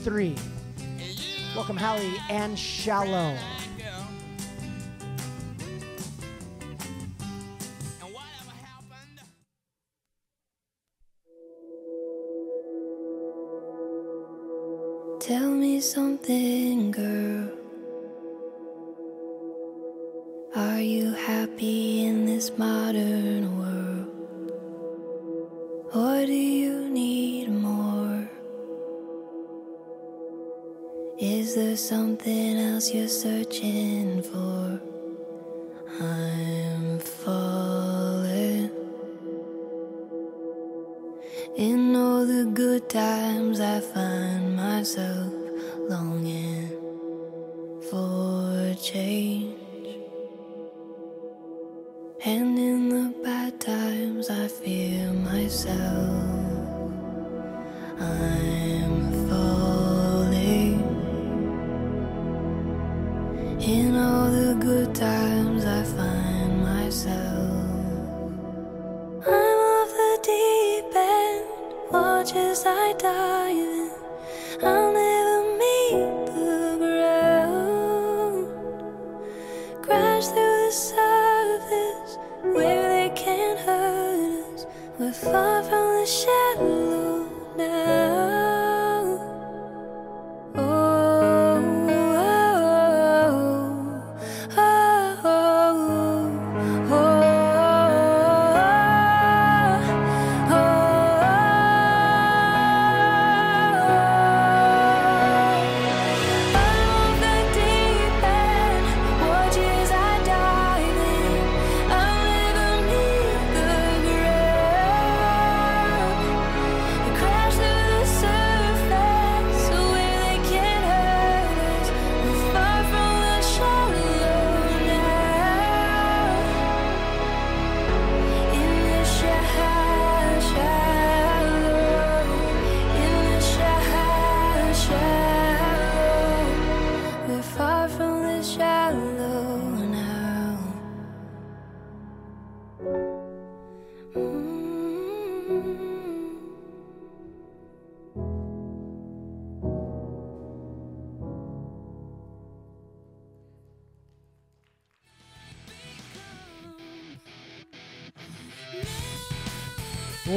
3. Welcome, Hallie and Shallow. Tell me something, girl. Are you happy in this modern world? Or do you need more? Is there something else you're searching for? I'm falling. In all the good times I find myself longing for change. And in the bad times I fear myself. I'm falling. In all the good times I find myself. I'm off the deep end, watch as I dive in. I'll never meet the ground. Crash through the